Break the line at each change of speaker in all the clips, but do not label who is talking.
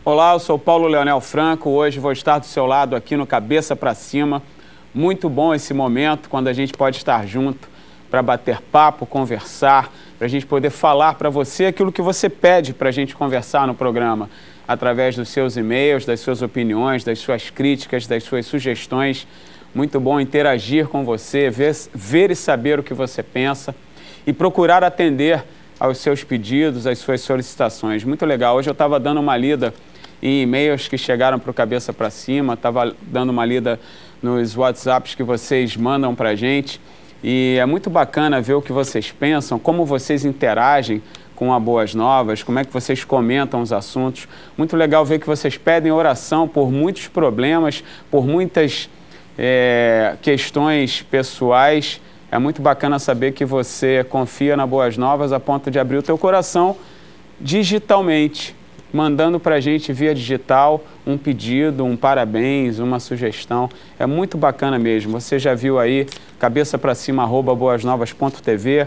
Olá, eu sou Paulo Leonel Franco, hoje vou estar do seu lado aqui no Cabeça para Cima. Muito bom esse momento, quando a gente pode estar junto para bater papo, conversar, para a gente poder falar para você aquilo que você pede para a gente conversar no programa, através dos seus e-mails, das suas opiniões, das suas críticas, das suas sugestões. Muito bom interagir com você, ver e saber o que você pensa e procurar atender aos seus pedidos, às suas solicitações. Muito legal. Hoje eu estava dando uma lida em e-mails que chegaram para o Cabeça para Cima, estava dando uma lida nos WhatsApps que vocês mandam para a gente e é muito bacana ver o que vocês pensam, como vocês interagem com a Boas Novas, como é que vocês comentam os assuntos. Muito legal ver que vocês pedem oração por muitos problemas, por muitas questões pessoais. É muito bacana saber que você confia na Boas Novas a ponto de abrir o teu coração digitalmente, mandando para a gente via digital um pedido, um parabéns, uma sugestão. É muito bacana mesmo. Você já viu aí, cabeçapracima@boasnovas.tv,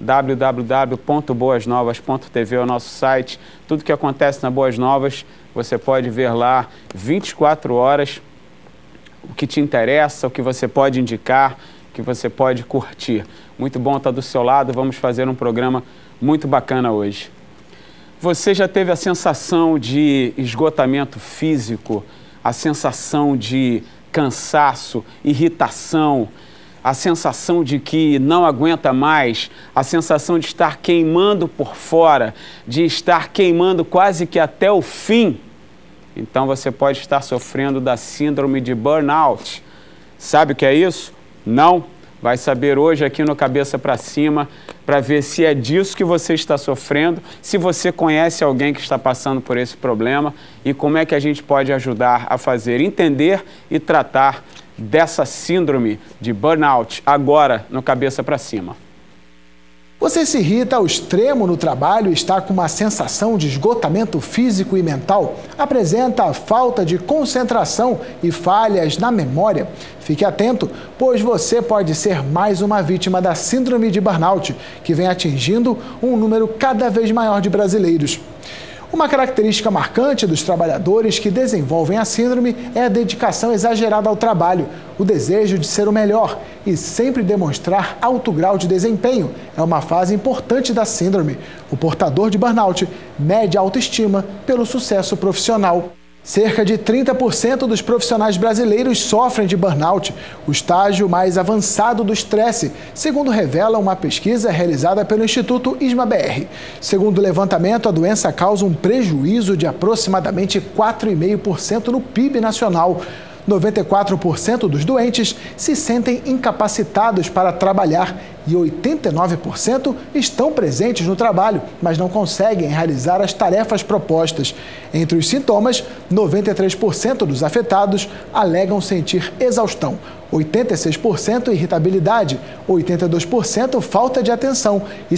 www.boasnovas.tv é o nosso site. Tudo que acontece na Boas Novas, você pode ver lá 24 horas, o que te interessa, o que você pode indicar, que você pode curtir. Muito bom estar do seu lado, vamos fazer um programa muito bacana hoje. Você já teve a sensação de esgotamento físico, a sensação de cansaço, irritação, a sensação de que não aguenta mais, a sensação de estar queimando por fora, de estar queimando quase que até o fim? Então você pode estar sofrendo da síndrome de burnout. Sabe o que é isso? Não? Vai saber hoje aqui no Cabeça para Cima para ver se é disso que você está sofrendo, se você conhece alguém que está passando por esse problema e como é que a gente pode ajudar a fazer, entender e tratar dessa síndrome de burnout agora no Cabeça para Cima.
Você se irrita ao extremo no trabalho e está com uma sensação de esgotamento físico e mental? Apresenta falta de concentração e falhas na memória? Fique atento, pois você pode ser mais uma vítima da síndrome de burnout, que vem atingindo um número cada vez maior de brasileiros. Uma característica marcante dos trabalhadores que desenvolvem a síndrome é a dedicação exagerada ao trabalho, o desejo de ser o melhor e sempre demonstrar alto grau de desempenho. É uma fase importante da síndrome. O portador de burnout mede a autoestima pelo sucesso profissional. Cerca de 30% dos profissionais brasileiros sofrem de burnout, o estágio mais avançado do estresse, segundo revela uma pesquisa realizada pelo Instituto ISMA-BR. Segundo o levantamento, a doença causa um prejuízo de aproximadamente 4,5% no PIB nacional. 94% dos doentes se sentem incapacitados para trabalhar e 89% estão presentes no trabalho, mas não conseguem realizar as tarefas propostas. Entre os sintomas, 93% dos afetados alegam sentir exaustão, 86% irritabilidade, 82% falta de atenção e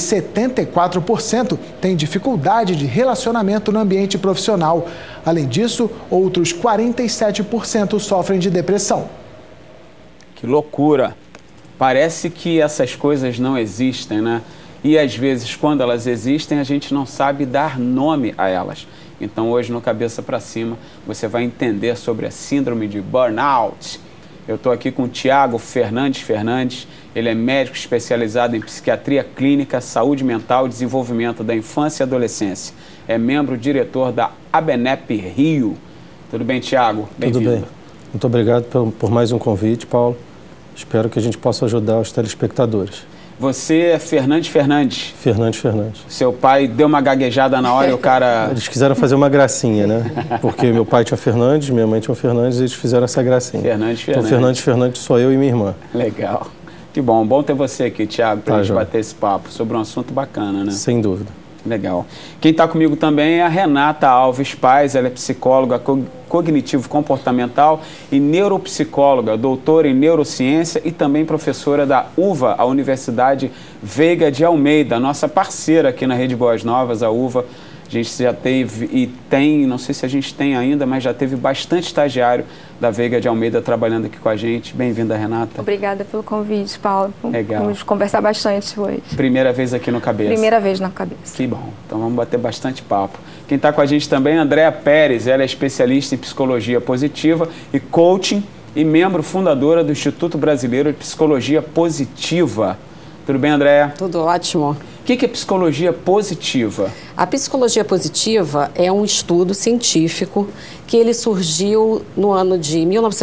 74% têm dificuldade de relacionamento no ambiente profissional. Além disso, outros 47% sofrem de depressão.
Que loucura! Parece que essas coisas não existem, né? E às vezes, quando elas existem, a gente não sabe dar nome a elas. Então, hoje no Cabeça para Cima, você vai entender sobre a síndrome de burnout. Eu estou aqui com o Tiago Fernandes. Ele é médico especializado em psiquiatria clínica, saúde mental e desenvolvimento da infância e adolescência. É membro diretor da ABNEP Rio. Tudo bem, Tiago?
Tudo bem. Muito obrigado por mais um convite, Paulo. Espero que a gente possa ajudar os telespectadores.
Você é Fernandes?
Fernandes.
Seu pai deu uma gaguejada na hora e o cara...
Eles quiseram fazer uma gracinha, né? Porque meu pai tinha Fernandes, minha mãe tinha o Fernandes e eles fizeram essa gracinha. Então, Fernandes sou eu e minha irmã.
Legal. Que bom. Bom ter você aqui, Tiago, para a gente bater esse papo sobre um assunto bacana, né?
Sem dúvida.
Legal. Quem está comigo também é a Renata Alves Paz, ela é psicóloga cognitivo-comportamental e neuropsicóloga, doutora em neurociência e também professora da UVA, a Universidade Veiga de Almeida, nossa parceira aqui na Rede Boas Novas, a UVA A gente já teve e tem, não sei se a gente tem ainda, mas já teve bastante estagiário da Veiga de Almeida trabalhando aqui com a gente. Bem-vinda, Renata.
Obrigada pelo convite, Paulo.
Legal.
Vamos conversar bastante hoje.
Primeira vez aqui no Cabeça.
Primeira vez na Cabeça.
Que bom. Então vamos bater bastante papo. Quem está com a gente também é a Andréa Pérez. Ela é especialista em psicologia positiva e coaching e membro fundadora do Instituto Brasileiro de Psicologia Positiva. Tudo bem, Andréa?
Tudo ótimo.
O que é psicologia positiva?
A psicologia positiva é um estudo científico que ele surgiu no ano de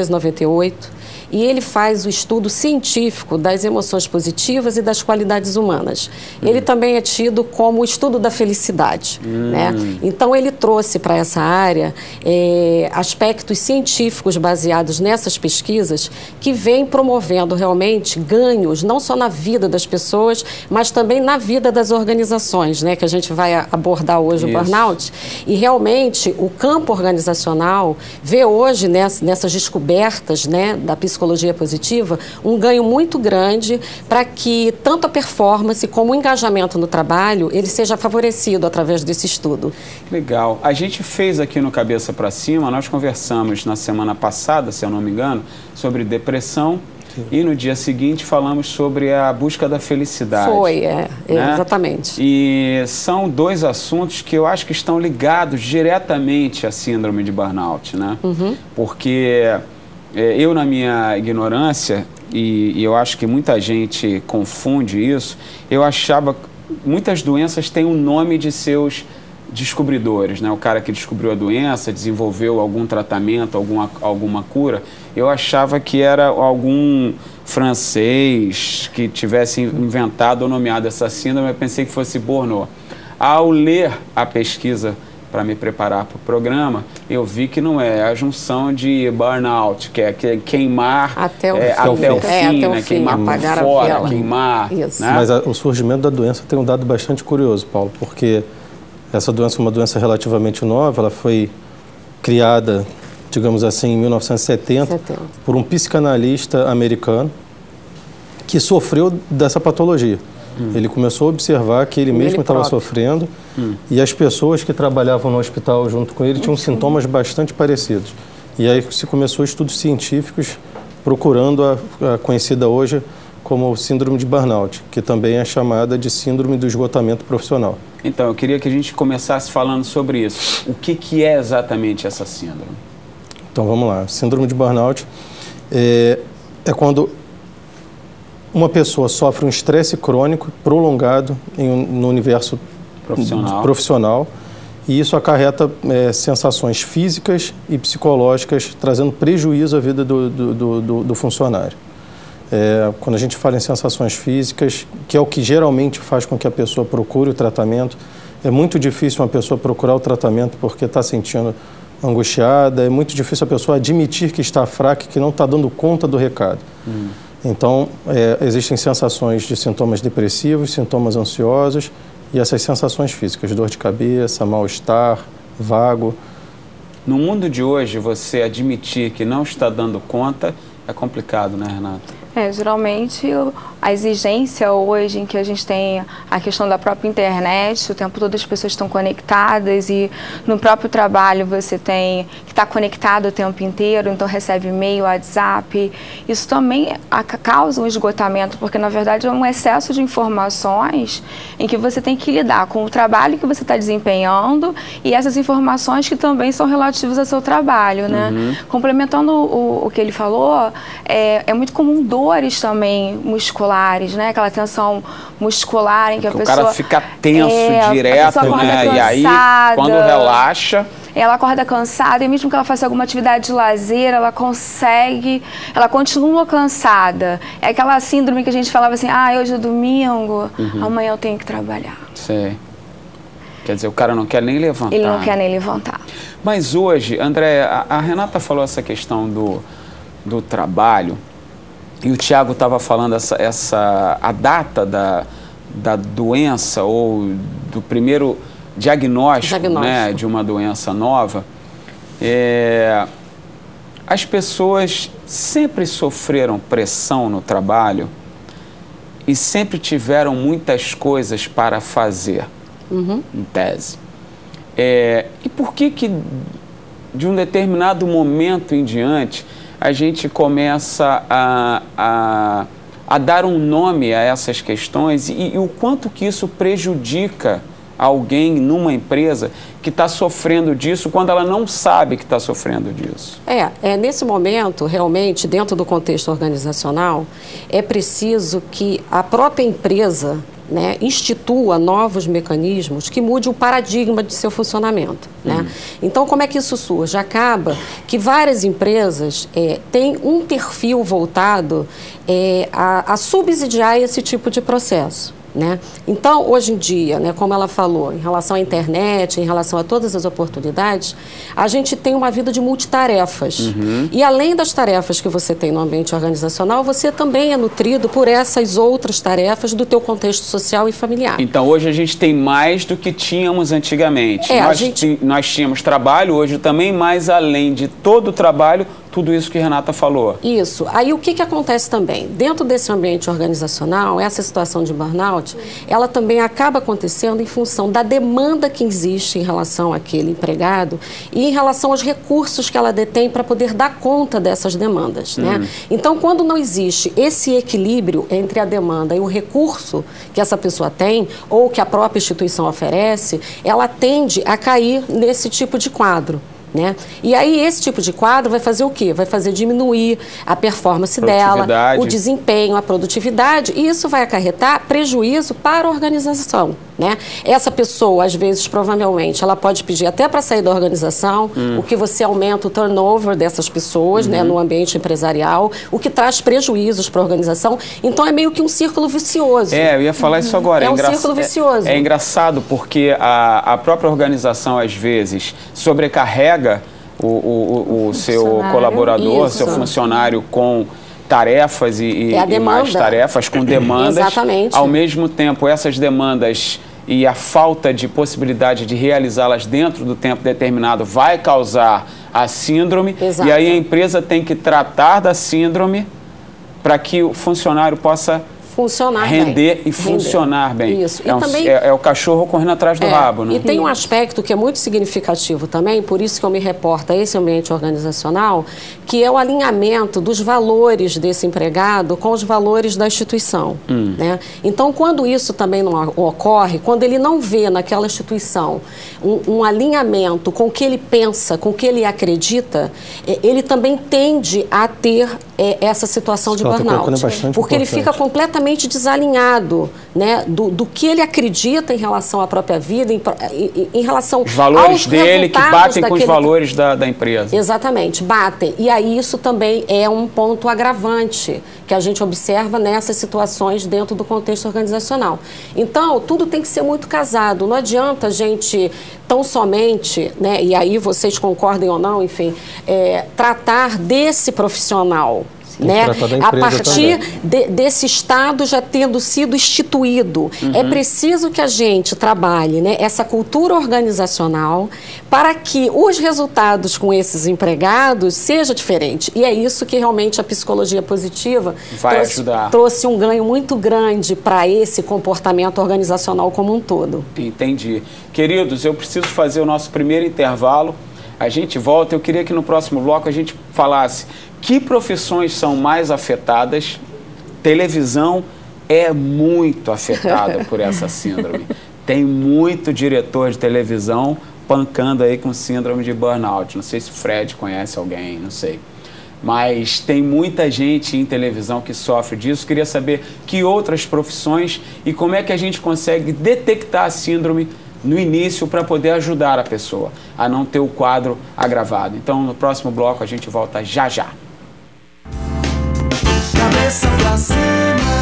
1998 e ele faz o estudo científico das emoções positivas e das qualidades humanas. Ele também é tido como o estudo da felicidade, né? Então ele trouxe para essa área aspectos científicos baseados nessas pesquisas que vêm promovendo realmente ganhos não só na vida das pessoas, mas também na vida das organizações, né? Que a gente vai abordar hoje o burnout. E realmente o campo organizacional vê hoje nessas descobertas, né, da psicologia positiva um ganho muito grande para que tanto a performance como o engajamento no trabalho ele seja favorecido através desse estudo.
Legal. A gente fez aqui no Cabeça para Cima, nós conversamos na semana passada, se eu não me engano, sobre depressão. Sim. E no dia seguinte falamos sobre a busca da felicidade.
Foi,
né?
Exatamente.
E são dois assuntos que eu acho que estão ligados diretamente à síndrome de burnout, né? Porque eu, na minha ignorância, e eu acho que muita gente confunde isso, eu achava que muitas doenças têm o nome de seus descobridores, né? O cara que descobriu a doença, desenvolveu algum tratamento, alguma cura. Eu achava que era algum francês que tivesse inventado ou nomeado essa síndrome, eu pensei que fosse burnout. Ao ler a pesquisa para me preparar para o programa, eu vi que não é a junção de burnout, que é queimar até o fim, né? Queimar por fora, queimar. Isso. Né?
Mas o surgimento da doença tem um dado bastante curioso, Paulo, porque essa doença é uma doença relativamente nova, ela foi criada, digamos assim, em 1970, por um psicanalista americano que sofreu dessa patologia. Ele começou a observar que ele mesmo estava sofrendo e as pessoas que trabalhavam no hospital junto com ele tinham sintomas bastante parecidos. E aí se começou estudos científicos procurando a conhecida hoje como síndrome de burnout, que também é chamada de síndrome do esgotamento profissional.
Então, eu queria que a gente começasse falando sobre isso. O que é exatamente essa síndrome?
Então, vamos lá. Síndrome de burnout é quando uma pessoa sofre um estresse crônico prolongado no universo profissional e isso acarreta sensações físicas e psicológicas, trazendo prejuízo à vida do funcionário. Quando a gente fala em sensações físicas, que é o que geralmente faz com que a pessoa procure o tratamento, é muito difícil uma pessoa procurar o tratamento porque está sentindo angustiada, é muito difícil a pessoa admitir que está fraca e que não está dando conta do recado. Então, existem sensações de sintomas depressivos, sintomas ansiosos e essas sensações físicas, dor de cabeça, mal-estar, vago.
No mundo de hoje, você admitir que não está dando conta é complicado, né, Renata?
Geralmente a exigência hoje em que a gente tem a questão da própria internet, o tempo todo as pessoas estão conectadas e no próprio trabalho você tem que estar conectado o tempo inteiro, então recebe e-mail, WhatsApp. Isso também causa um esgotamento, porque na verdade é um excesso de informações em que você tem que lidar com o trabalho que você está desempenhando e essas informações que também são relativas ao seu trabalho, né? Complementando o que ele falou, é muito comum dores também musculares, né? Aquela tensão muscular em que a pessoa...
O cara fica tenso direto, né? E aí, quando relaxa...
Ela acorda cansada e mesmo que ela faça alguma atividade de lazer, ela continua cansada. É aquela síndrome que a gente falava assim, hoje é domingo, amanhã eu tenho que trabalhar.
Sei. Quer dizer, o cara não quer nem levantar.
Ele não quer nem levantar.
Mas hoje, André, a Renata falou essa questão do trabalho e o Tiago estava falando a data da doença ou do primeiro diagnóstico. Né, de uma doença nova. As pessoas sempre sofreram pressão no trabalho e sempre tiveram muitas coisas para fazer, em tese. E por que de um determinado momento em diante, a gente começa a dar um nome a essas questões e o quanto que isso prejudica alguém numa empresa que está sofrendo disso quando ela não sabe que está sofrendo disso?
Nesse momento, realmente, dentro do contexto organizacional, é preciso que a própria empresa, né, institua novos mecanismos que mude o paradigma de seu funcionamento. Né? Então, como é que isso surge? Acaba que várias empresas têm um perfil voltado a subsidiar esse tipo de processo. Né? Então, hoje em dia, né, como ela falou, em relação à internet, em relação a todas as oportunidades, a gente tem uma vida de multitarefas. E além das tarefas que você tem no ambiente organizacional, você também é nutrido por essas outras tarefas do teu contexto social e familiar.
Então, hoje a gente tem mais do que tínhamos antigamente. Nós tínhamos trabalho, hoje também, mas além de todo o trabalho, tudo isso que a Renata falou.
Isso. Aí o que acontece também? Dentro desse ambiente organizacional, essa situação de burnout, ela também acaba acontecendo em função da demanda que existe em relação àquele empregado e em relação aos recursos que ela detém para poder dar conta dessas demandas. Né? Então, quando não existe esse equilíbrio entre a demanda e o recurso que essa pessoa tem ou que a própria instituição oferece, ela tende a cair nesse tipo de quadro. Né? E aí esse tipo de quadro vai fazer o quê? Vai fazer diminuir a performance dela, o desempenho, a produtividade, e isso vai acarretar prejuízo para a organização. Né? Essa pessoa, às vezes, provavelmente, ela pode pedir até para sair da organização, o que você aumenta o turnover dessas pessoas, né, no ambiente empresarial, o que traz prejuízos para a organização. Então, é meio que um círculo vicioso.
Eu ia falar isso agora.
É um círculo vicioso.
É engraçado porque a própria organização, às vezes, sobrecarrega o seu colaborador, seu funcionário com tarefas e mais tarefas, com demandas.
Exatamente.
Ao mesmo tempo, essas demandas e a falta de possibilidade de realizá-las dentro do tempo determinado vai causar a síndrome.
Exato.
E aí a empresa tem que tratar da síndrome para que o funcionário possa render e funcionar bem.
Isso.
É o cachorro correndo atrás do rabo. Né?
E tem um aspecto que é muito significativo também, por isso que eu me reporto a esse ambiente organizacional, que é o alinhamento dos valores desse empregado com os valores da instituição. Né? Então, quando isso também não ocorre, quando ele não vê naquela instituição um alinhamento com o que ele pensa, com o que ele acredita, ele também tende a ter essa situação de burnout. Porque ele fica completamente desalinhado, né, do que ele acredita em relação à própria vida, em relação
os valores dele que batem com os valores da empresa.
Exatamente, batem. E aí isso também é um ponto agravante que a gente observa nessas situações dentro do contexto organizacional. Então, tudo tem que ser muito casado. Não adianta a gente tão somente, né, e aí vocês concordem ou não, enfim, tratar desse profissional, né, a partir desse estado já tendo sido instituído. É preciso que a gente trabalhe, né, essa cultura organizacional para que os resultados com esses empregados seja diferente. E é isso que realmente a psicologia positiva trouxe um ganho muito grande para esse comportamento organizacional como um todo.
Entendi. Queridos, eu preciso fazer o nosso primeiro intervalo. A gente volta. Eu queria que no próximo bloco a gente falasse que profissões são mais afetadas. Televisão é muito afetada por essa síndrome. Tem muito diretor de televisão pancando aí com síndrome de burnout. Não sei se o Fred conhece alguém, não sei. Mas tem muita gente em televisão que sofre disso. Queria saber que outras profissões e como é que a gente consegue detectar a síndrome no início para poder ajudar a pessoa a não ter o quadro agravado. Então, no próximo bloco, a gente volta já já.
Cabeça pra cima.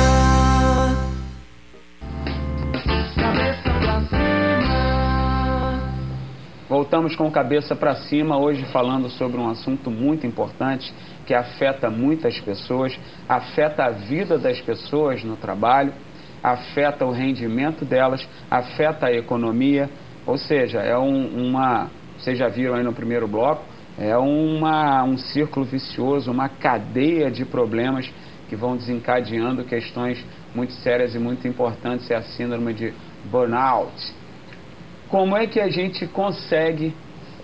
Cabeça pra cima.
Voltamos com Cabeça para Cima, hoje falando sobre um assunto muito importante que afeta muitas pessoas, afeta a vida das pessoas no trabalho, afeta o rendimento delas, afeta a economia, ou seja, vocês já viram aí no primeiro bloco, é um círculo vicioso, uma cadeia de problemas que vão desencadeando questões muito sérias e muito importantes, é a síndrome de burnout. como é que a gente consegue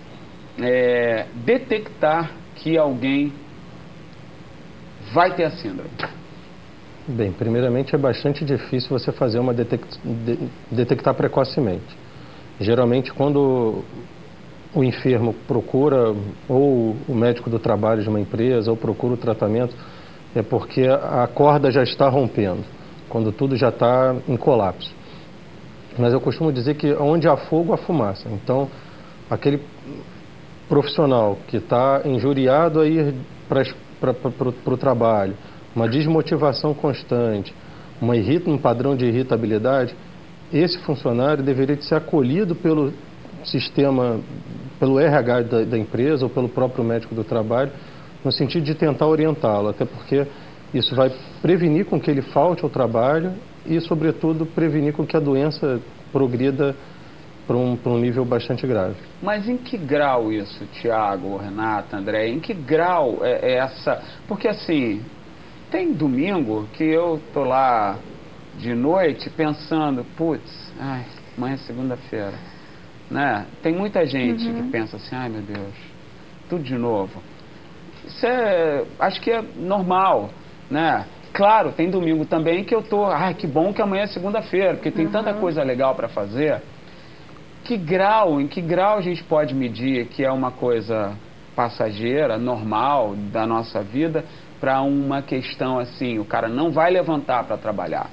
detectar que alguém vai ter a síndrome?
Bem, primeiramente é bastante difícil você fazer uma detectar precocemente. Geralmente quando o enfermo procura ou o médico do trabalho de uma empresa ou procura o tratamento, é porque a corda já está rompendo, quando tudo já está em colapso. Mas eu costumo dizer que onde há fogo, há fumaça. Então, aquele profissional que está injuriado a ir para o trabalho, uma desmotivação constante, um padrão de irritabilidade, esse funcionário deveria ser acolhido pelo sistema, pelo RH da empresa ou pelo próprio médico do trabalho, no sentido de tentar orientá-lo, até porque isso vai prevenir com que ele falte ao trabalho e, sobretudo, prevenir com que a doença progrida para um nível bastante grave.
Mas em que grau isso, Tiago, Renata, André? Em que grau é essa? Porque assim, tem domingo que eu tô lá de noite pensando, putz, amanhã é segunda-feira, né? Tem muita gente que pensa assim, ai meu Deus, tudo de novo. Isso acho que é normal, né? Claro, tem domingo também que eu tô, que bom que amanhã é segunda-feira, porque tem tanta coisa legal para fazer. Em que grau a gente pode medir que é uma coisa passageira, normal da nossa vida, para uma questão assim, o cara não vai levantar para trabalhar?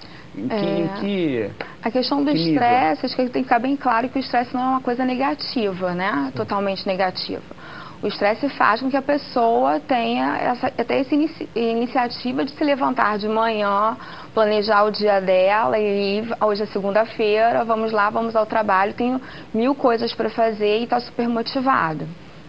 A questão do estresse, acho que tem que ficar bem claro que o estresse não é uma coisa negativa, né? Totalmente negativa. O estresse faz com que a pessoa tenha até essa iniciativa de se levantar de manhã, planejar o dia dela e hoje é segunda-feira, vamos lá, vamos ao trabalho, tenho 1000 coisas para fazer e está super motivado.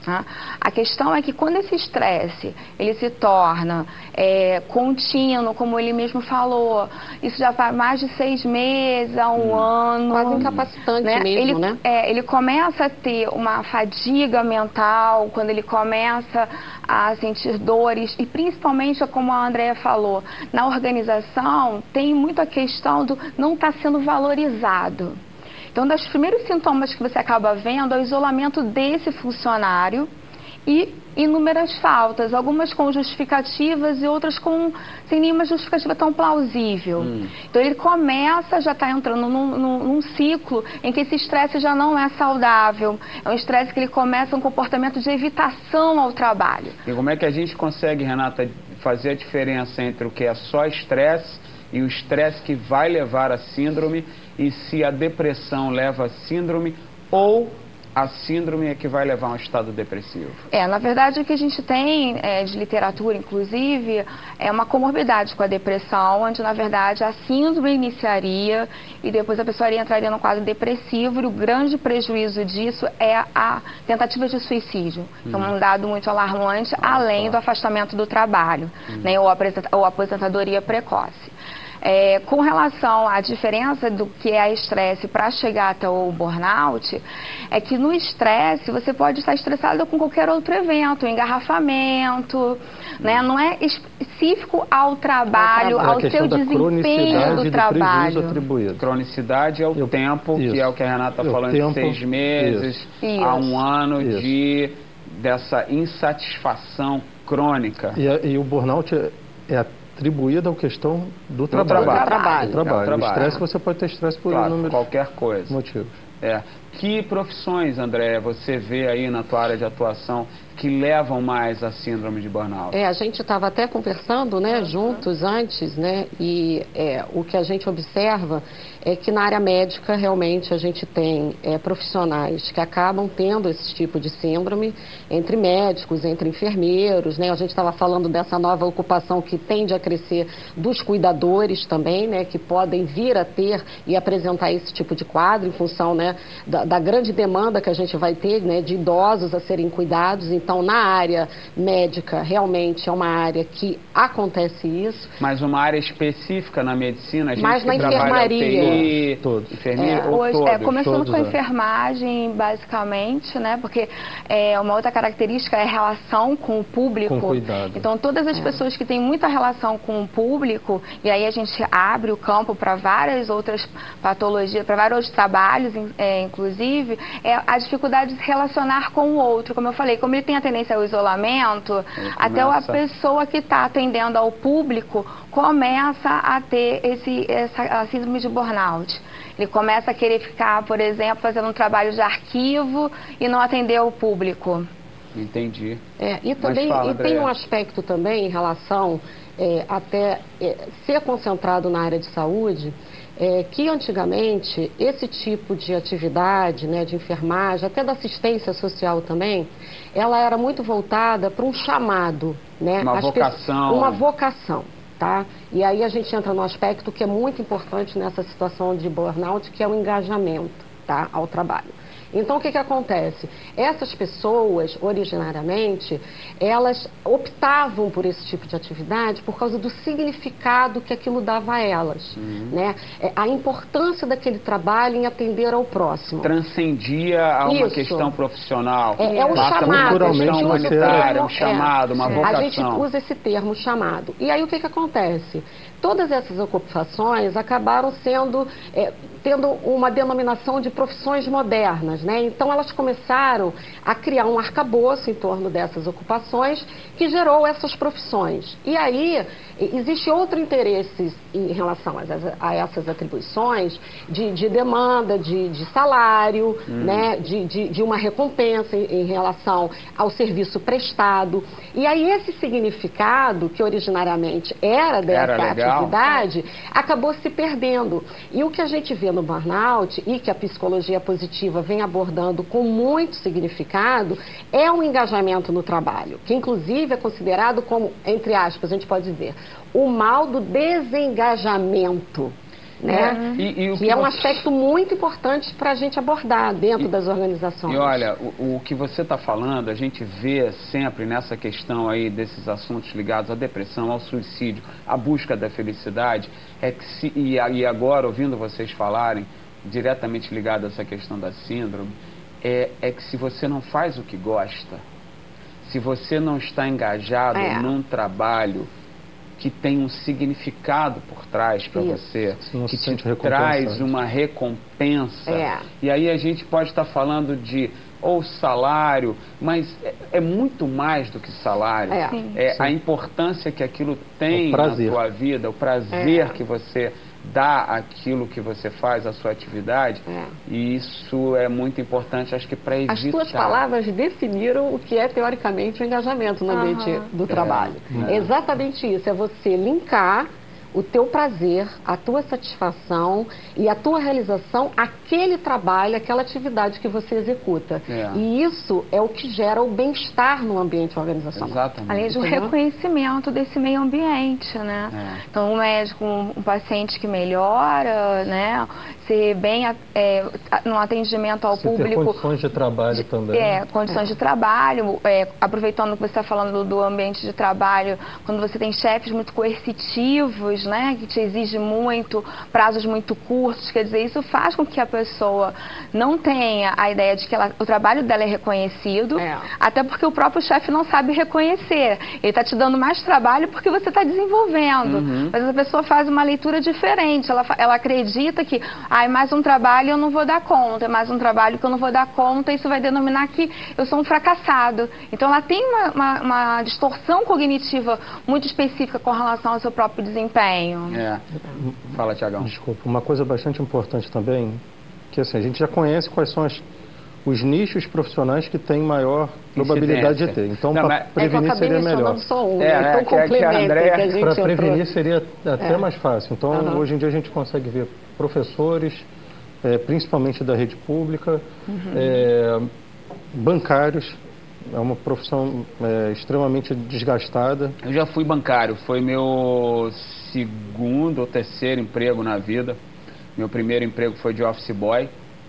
A questão é que quando esse estresse ele se torna contínuo, como ele mesmo falou, isso já faz mais de 6 meses, a um ano.
Quase incapacitante mesmo, né?
Ele começa a ter uma fadiga mental, quando ele começa a sentir dores, e principalmente, como a Andréia falou, na organização tem muito a questão do não estar sendo valorizado. Então, um dos primeiros sintomas que você acaba vendo é o isolamento desse funcionário e inúmeras faltas, algumas com justificativas e outras sem nenhuma justificativa tão plausível. Então, ele começa, já está entrando num ciclo em que esse estresse já não é saudável. É um estresse que ele começa um comportamento de evitação ao trabalho.
E como é que a gente consegue, Renata, fazer a diferença entre o que é só estresse e o estresse que vai levar à síndrome, e se a depressão leva à síndrome, ou a síndrome é que vai levar a um estado depressivo?
Na verdade, o que a gente tem de literatura, inclusive, é uma comorbidade com a depressão, onde, na verdade, a síndrome iniciaria e depois a pessoa entraria no quadro depressivo, e o grande prejuízo disso é a tentativa de suicídio, que é um dado muito alarmante, além do afastamento do trabalho, né, ou aposentadoria precoce. Com relação à diferença do que é estresse para chegar até o burnout, é que no estresse você pode estar estressado com qualquer outro evento, engarrafamento, né? Não é específico ao trabalho, ao seu desempenho do trabalho.
Cronicidade é o tempo, que é o que a Renata falou, em 6 meses, a 1 ano dessa insatisfação crônica.
E o burnout é atribuída à questão do trabalho. O estresse, você pode ter estresse por inúmeros
qualquer coisa.
Motivos.
Que profissões, André, você vê aí na tua área de atuação que levam mais à síndrome de burnout?
A gente estava até conversando, né, juntos antes, né, e o que a gente observa é que na área médica realmente a gente tem profissionais que acabam tendo esse tipo de síndrome, entre médicos, entre enfermeiros, né, a gente estava falando dessa nova ocupação que tende a crescer dos cuidadores também, né, que podem vir a ter e apresentar esse tipo de quadro em função, né, da grande demanda que a gente vai ter, né, de idosos a serem cuidados. Então, na área médica, realmente é uma área que acontece isso.
Mas uma área específica na medicina, a gente
mais na enfermaria.
Começando com a enfermagem, basicamente, né? Porque uma outra característica é a relação com o público.
Com cuidado.
Então, todas as pessoas que têm muita relação com o público, e aí a gente abre o campo para várias outras patologias, para vários outros trabalhos, inclusive, é a dificuldade de se relacionar com o outro. Como eu falei, como ele tem a tendência ao isolamento, até a pessoa que está atendendo ao público começa a ter a síndrome de burnout. Ele começa a querer ficar, por exemplo, fazendo um trabalho de arquivo e não atender ao público.
Entendi.
E também tem um aspecto também em relação ser concentrado na área de saúde, que antigamente esse tipo de atividade, né, de enfermagem, até da assistência social também, ela era muito voltada para um chamado, né?
Uma vocação.
Uma vocação. Tá? E aí a gente entra no aspecto que é muito importante nessa situação de burnout, que é o engajamento, tá, ao trabalho. Então, o que acontece? Essas pessoas, originariamente, elas optavam por esse tipo de atividade por causa do significado que aquilo dava a elas, né? A importância daquele trabalho em atender ao próximo.
Transcendia a uma questão profissional.
É um chamado.
Um chamado, uma vocação.
A gente usa esse termo chamado. E aí, o que acontece? Todas essas ocupações acabaram tendo uma denominação de profissões modernas, né? Então elas começaram a criar um arcabouço em torno dessas ocupações que gerou essas profissões. E aí existe outro interesse em relação a essas atribuições de demanda, de salário, né? de uma recompensa em relação ao serviço prestado. E aí esse significado, que originariamente era dessa atividade, acabou se perdendo. E o que a gente vê no burnout, e que a psicologia positiva vem abordando com muito significado, é um engajamento no trabalho, que inclusive é considerado como, entre aspas, a gente pode dizer, o mal do desengajamento. Né? Que é um aspecto muito importante para a gente abordar dentro das organizações.
E olha, o que você está falando, a gente vê sempre nessa questão aí desses assuntos ligados à depressão, ao suicídio, à busca da felicidade, e agora ouvindo vocês falarem, diretamente ligado a essa questão da síndrome, é que se você não faz o que gosta, se você não está engajado num trabalho que tem um significado por trás para você, que te traz uma recompensa. E aí a gente pode estar falando de salário, mas é muito mais do que salário. A importância que aquilo tem na sua vida, o prazer que você dá àquilo que você faz, a sua atividade, e isso é muito importante, acho que para evitar... As
suas palavras definiram o que é teoricamente o engajamento no ambiente do trabalho. É exatamente isso, é você linkar o teu prazer, a tua satisfação e a tua realização àquele trabalho, àquela atividade que você executa. E isso é o que gera o bem-estar no ambiente organizacional.
Exatamente.
Além de um reconhecimento desse meio ambiente, né? Então, um médico, um paciente que melhora, né? Ser bem no atendimento ao público.
Ter condições de trabalho também.
Condições de trabalho. Aproveitando que você está falando do ambiente de trabalho, quando você tem chefes muito coercitivos, né, que te exige muito, prazos muito curtos, quer dizer, isso faz com que a pessoa não tenha a ideia de que o trabalho dela é reconhecido, até porque o próprio chefe não sabe reconhecer. Ele está te dando mais trabalho porque você está desenvolvendo. Mas a pessoa faz uma leitura diferente, ela acredita que é mais um trabalho e eu não vou dar conta, é mais um trabalho que eu não vou dar conta, isso vai denominar que eu sou um fracassado. Então ela tem uma distorção cognitiva muito específica com relação ao seu próprio desempenho.
Fala, Tiagão.
Desculpa, uma coisa bastante importante também, que assim, a gente já conhece quais são os nichos profissionais que têm maior probabilidade de ter. Então, para prevenir seria melhor. Para prevenir seria até mais fácil. Então, hoje em dia a gente consegue ver professores, principalmente da rede pública, bancários. É uma profissão extremamente desgastada.
Eu já fui bancário, foi meu segundo ou terceiro emprego na vida. Meu primeiro emprego foi de office boy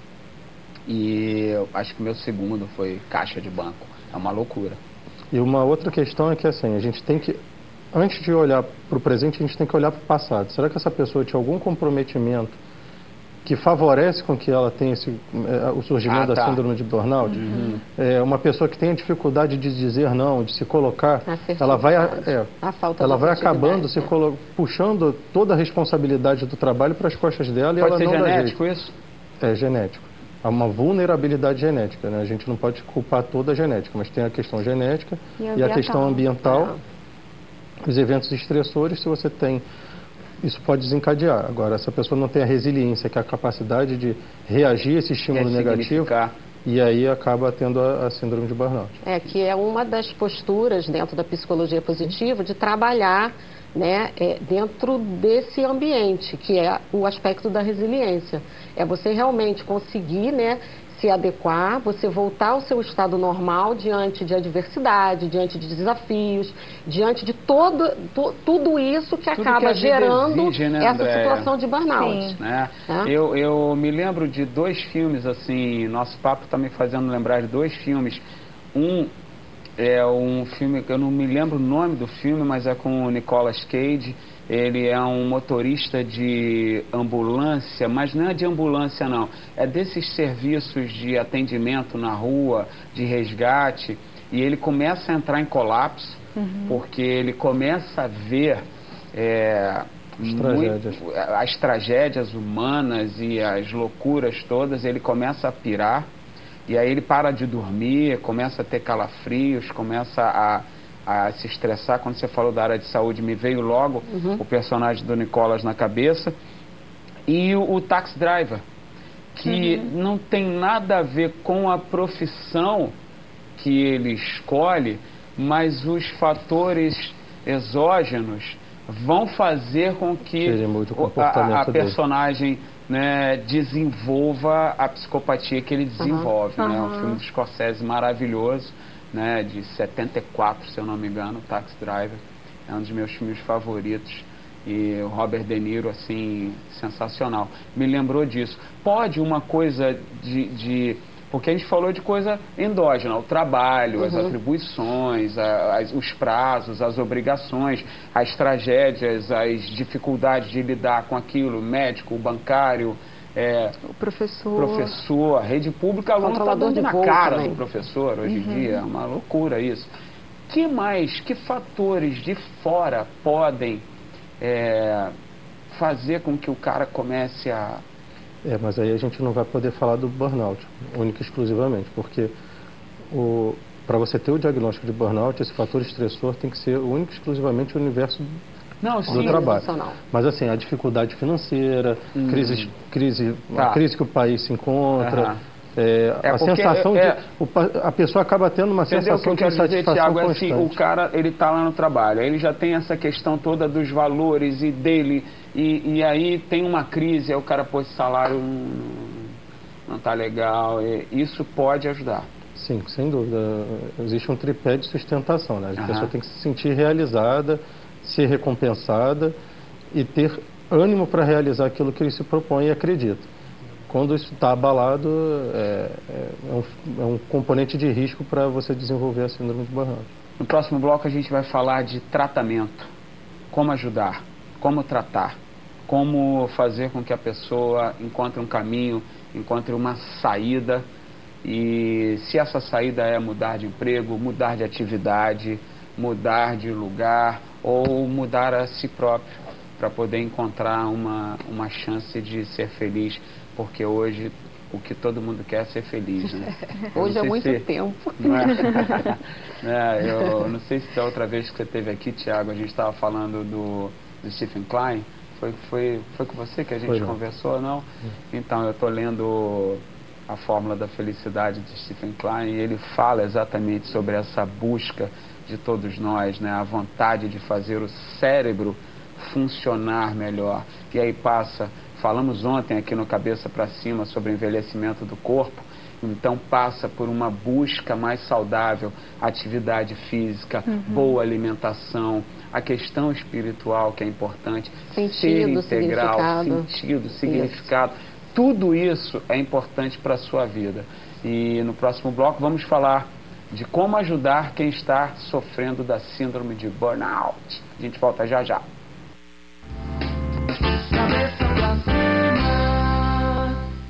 e acho que meu segundo foi caixa de banco. É uma loucura.
E uma outra questão é que assim, a gente tem que, antes de olhar para o presente, a gente tem que olhar para o passado. Será que essa pessoa tinha algum comprometimento que favorece com que ela tenha o surgimento da síndrome de burnout? Uma pessoa que tem a dificuldade de dizer não, de se colocar, ela vai acabando puxando toda a responsabilidade do trabalho para as costas dela.
Pode
e ela
ser
não
genético isso?
É genético. há uma vulnerabilidade genética, né? A gente não pode culpar toda a genética, mas tem a questão genética e a questão ambiental. Os eventos estressores, se você tem, isso pode desencadear. Agora, se a pessoa não tem a resiliência, que é a capacidade de reagir a esse estímulo negativo, e aí acaba tendo a síndrome de burnout.
Que é uma das posturas dentro da psicologia positiva de trabalhar, né, dentro desse ambiente, que é o aspecto da resiliência. É você realmente conseguir, né, se adequar, você voltar ao seu estado normal diante de adversidade, diante de desafios, diante de tudo isso que acaba gerando
exige, né,
essa
Andréia?
situação de burnout.
Né? Eu me lembro de 2 filmes, assim, nosso papo está me fazendo lembrar de 2 filmes. Um é um filme, eu não me lembro o nome do filme, mas é com o Nicolas Cage. Ele é um motorista de ambulância, mas não é de ambulância não, é desses serviços de atendimento na rua, de resgate, e ele começa a entrar em colapso, porque ele começa a ver as tragédias humanas e as loucuras todas, ele começa a pirar, e aí ele para de dormir, começa a ter calafrios, começa a se estressar. Quando você falou da área de saúde, me veio logo o personagem do Nicolas na cabeça. E o Taxi Driver, que não tem nada a ver com a profissão que ele escolhe, mas os fatores exógenos vão fazer com que a personagem, né, desenvolva a psicopatia que ele desenvolve. Né? É um filme do Scorsese maravilhoso, né, de 74, se eu não me engano, Taxi Driver. É um dos meus filmes favoritos. E o Robert De Niro, assim, sensacional. Me lembrou disso. Pode uma coisa porque a gente falou de coisa endógena, o trabalho, as atribuições, os prazos, as obrigações, as tragédias, as dificuldades de lidar com aquilo, o médico, o bancário,
o professor,
a rede pública, aluno está dando na cara do professor hoje em dia, é uma loucura isso. Que fatores de fora podem fazer com que o cara comece a...
mas aí a gente não vai poder falar do burnout, única e exclusivamente, porque para você ter o diagnóstico de burnout, esse fator estressor tem que ser único e exclusivamente o universo do trabalho. Mas assim, a dificuldade financeira, a crise que o país se encontra, a sensação a pessoa acaba tendo uma sensação de insatisfação constante.
Assim, o cara, ele está lá no trabalho, ele já tem essa questão toda dos valores e dele, e aí tem uma crise, aí o cara, pô, esse salário não está legal, isso pode ajudar.
Sim, sem dúvida. Existe um tripé de sustentação, né? A pessoa tem que se sentir realizada, ser recompensada e ter ânimo para realizar aquilo que ele se propõe e acredita. Quando isso está abalado, é um componente de risco para você desenvolver a síndrome de burnout.
No próximo bloco a gente vai falar de tratamento, como ajudar, como tratar, como fazer com que a pessoa encontre um caminho, encontre uma saída, e se essa saída é mudar de emprego, mudar de atividade, mudar de lugar ou mudar a si próprio para poder encontrar uma chance de ser feliz, porque hoje o que todo mundo quer é ser feliz, né?
Hoje é muito tempo.
Não é? Eu não sei se da outra vez que você esteve aqui, Tiago, a gente estava falando do Stephen Klein. Foi com você que a gente conversou, não? Então, eu estou lendo A Fórmula da Felicidade de Stephen Klein, e ele fala exatamente sobre essa busca de todos nós, né? A vontade de fazer o cérebro funcionar melhor. E aí falamos ontem aqui no Cabeça para Cima sobre o envelhecimento do corpo, então passa por uma busca mais saudável, atividade física, boa alimentação, a questão espiritual que é importante, ser integral, significado. Tudo isso é importante para a sua vida. E no próximo bloco vamos falar de como ajudar quem está sofrendo da síndrome de burnout. A gente volta já já.
Cabeça pra cima.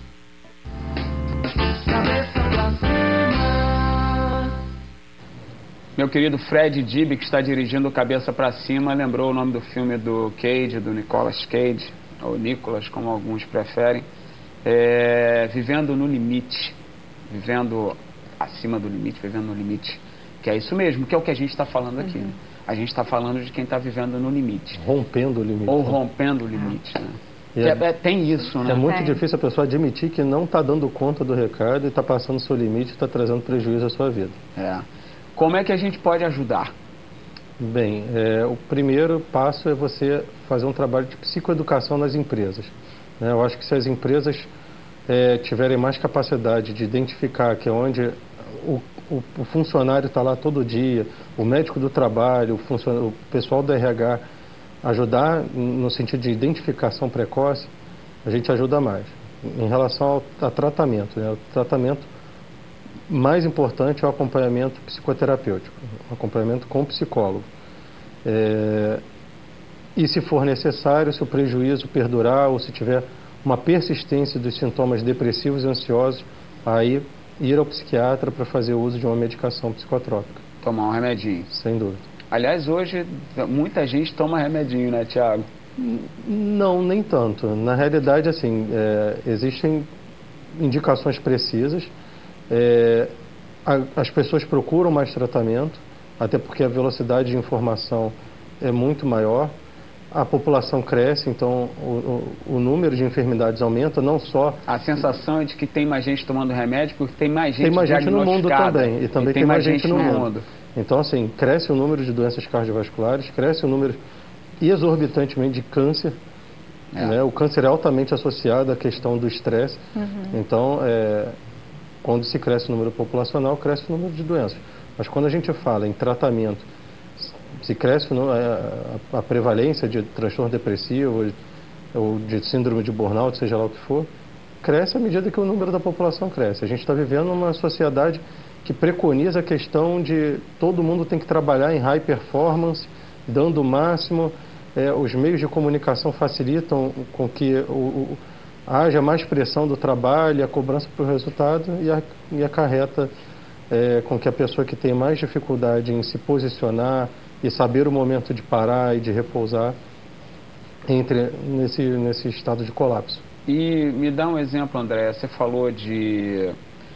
Cabeça pra cima.
Meu querido Fred Dibby, que está dirigindo o Cabeça pra Cima, lembrou o nome do filme do Cage, do Nicolas Cage, ou Nicolas, como alguns preferem. vivendo no limite, vivendo acima do limite, vivendo no limite, que é isso mesmo, que é o que a gente está falando aqui. Né? A gente está falando de quem está vivendo no limite.
Rompendo o limite.
Ou rompendo o limite, né? Tem isso, né?
É muito difícil a pessoa admitir que não está dando conta do recado e está passando o seu limite e está trazendo prejuízo à sua vida.
Como é que a gente pode ajudar?
Bem, o primeiro passo é você fazer um trabalho de psicoeducação nas empresas. Né? Eu acho que se as empresas tiverem mais capacidade de identificar que é onde o funcionário está lá todo dia, o médico do trabalho, o pessoal do RH, ajudar no sentido de identificação precoce, a gente ajuda mais. Em relação ao tratamento, né? O tratamento mais importante é o acompanhamento psicoterapêutico, o acompanhamento com o psicólogo. E se for necessário, se o prejuízo perdurar ou se tiver uma persistência dos sintomas depressivos e ansiosos, aí ir ao psiquiatra para fazer uso de uma medicação psicotrópica.
Tomar um remedinho.
Sem dúvida.
Aliás, hoje muita gente toma remedinho, né, Tiago?
Não, nem tanto. Na realidade, assim, existem indicações precisas. As pessoas procuram mais tratamento, até porque a velocidade de informação é muito maior. A população cresce, então o número de enfermidades aumenta, não só...
A sensação é de que tem mais gente tomando remédio, porque tem mais gente
no mundo também, e também tem mais gente no mundo. Então, assim, cresce o número de doenças cardiovasculares, cresce o número exorbitantemente de câncer. Né? O câncer é altamente associado à questão do estresse. Então, quando se cresce o número populacional, cresce o número de doenças. Mas quando a gente fala em tratamento, se cresce a prevalência de transtorno depressivo ou de síndrome de burnout, seja lá o que for, cresce à medida que o número da população cresce. A gente está vivendo uma sociedade que preconiza a questão de todo mundo tem que trabalhar em high performance, dando o máximo. Os meios de comunicação facilitam com que haja mais pressão do trabalho, a cobrança por resultado e acarreta com que a pessoa que tem mais dificuldade em se posicionar e saber o momento de parar e de repousar entre nesse estado de colapso.
E me dá um exemplo, André. Você falou de